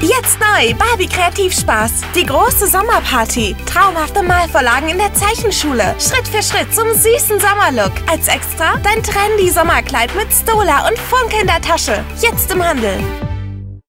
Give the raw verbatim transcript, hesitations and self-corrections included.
Jetzt neu, Barbie Kreativspaß. Die große Sommerparty. Traumhafte Malvorlagen in der Zeichenschule. Schritt für Schritt zum süßen Sommerlook. Als Extra dein trendy Sommerkleid mit Stola und funkelnder Tasche. Jetzt im Handel.